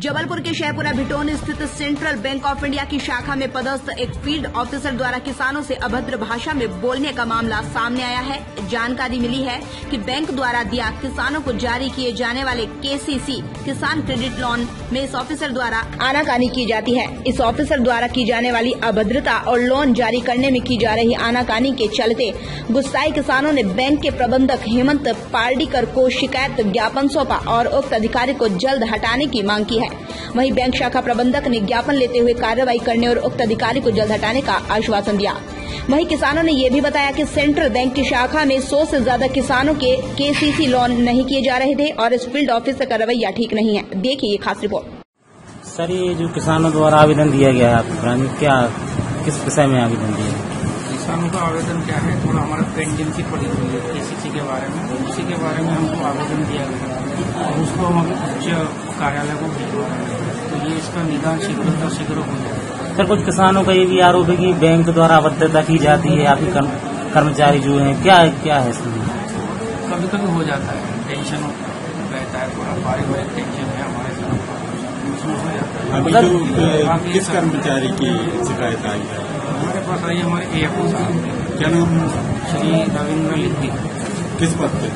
जबलपुर के शहपुरा भिटोन स्थित central bank of India की शाखा में पदस्थ एक फील्ड ऑफिसर द्वारा किसानों से अभद्र भाषा में बोलने का मामला सामने आया है। जानकारी मिली है कि बैंक द्वारा दिया किसानों को जारी किए जाने वाले KCC किसान क्रेडिट लोन में इस ऑफिसर द्वारा आनाकानी की जाती है। इस ऑफिसर द्वारा की जाने वाली अभद्रता और लोन जारी करने में की जा रही आनाकानी के चलते गुस्साए किसानों ने बैंक के प्रबंधक हेमंत पार्डीकर को शिकायत ज्ञापन सौंपा और उक्त अधिकारी को जल्द हटाने की मांग की है। वहीं बैंक शाखा प्रबंधक ने ज्ञापन लेते हुए कार्रवाई करने और उक्त अधिकारी को जल्द हटाने का आश्वासन दिया। वहीं किसानों ने ये भी बताया कि सेंट्रल बैंक की शाखा में 100 से ज्यादा किसानों के KCC लोन नहीं किए जा रहे थे और इस फील्ड ऑफिसर का रवैया ठीक नहीं है। देखिए ये खास रिपोर्ट। सर, ये जो किसानों द्वारा आवेदन दिया गया है आपको, क्या किस विषय में आवेदन दिया है? किसानों का आवेदन क्या है, थोड़ा हमारा पेंडेंसी पड़ी हुई है KCC के बारे में, उसी के बारे में हमको आवेदन दिया गया और उसको हम अभी उच्च कार्यालय को भिजवा रहे हैं, तो ये इसका निदान शीघ्र हो जाए। सर, कुछ किसानों का ये भी आरोप है कि बैंक द्वारा अभद्रता की जाती है, आपके कर्मचारी जो हैं, क्या है इसमें? कभी कभी हो जाता है, टेंशन रहता है, थोड़ा पारिवारिक टेंशन है हमारे तरफ, उसमें हो जाता है। अभी किस कर्मचारी की शिकायत आई है? हमारे पास आई हमारे AFO साहब। क्या नाम? श्री रविंद्र लिद्धि। किस पद पे?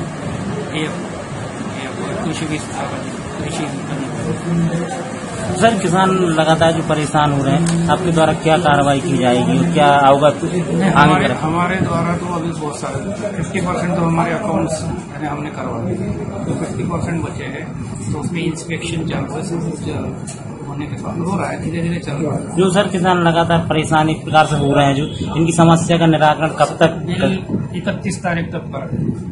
AFO कृषि विस्तार कृषि। सर, किसान लगातार जो परेशान हो रहे हैं, आपके द्वारा क्या कार्रवाई की जाएगी, क्या अवगत हमारे द्वारा तो अभी बहुत सारे 50% तो हमारे अकाउंट्स हमने करवा दिए, तो 50% बचे हैं, तो उसमें इंस्पेक्शन चल रहा है, होने के बाद हो रहा है, धीरे धीरे चल रहा है। जो सर किसान लगातार परेशान एक प्रकार से हो रहे हैं, जो इनकी समस्या का निराकरण कब तक? 31 तारीख तक कर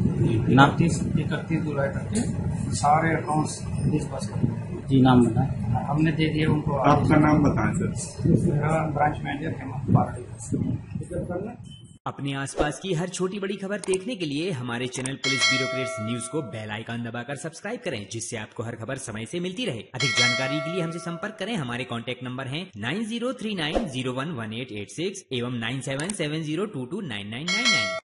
31 जुलाई तक के सारे अकाउंट्स डिस्बर्स कर। जी, नाम बताएं। हमने दे दिया उनको। आपका नाम बताएं सर। मेरा ब्रांच मैनेजर हेमंत पार्डीकर। अपने आसपास की हर छोटी बड़ी खबर देखने के लिए हमारे channel police bureau crates news को बेल आइकन दबाकर सब्सक्राइब करें, जिससे आपको हर खबर समय से मिलती रहे। अधिक जानकारी के लिए हमसे संपर्क करें। हमारे कॉन्टैक्ट नंबर हैं 9039011886 एवं 9770229999।